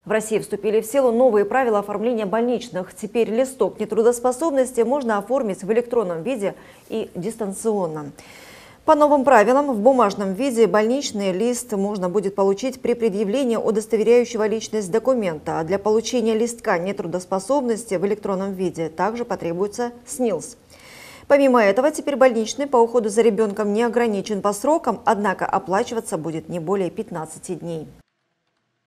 В России вступили в силу новые правила оформления больничных. Теперь листок нетрудоспособности можно оформить в электронном виде и дистанционно. По новым правилам, в бумажном виде больничный лист можно будет получить при предъявлении удостоверяющего личность документа, а для получения листка нетрудоспособности в электронном виде также потребуется СНИЛС. Помимо этого, теперь больничный по уходу за ребенком не ограничен по срокам, однако оплачиваться будет не более 15 дней.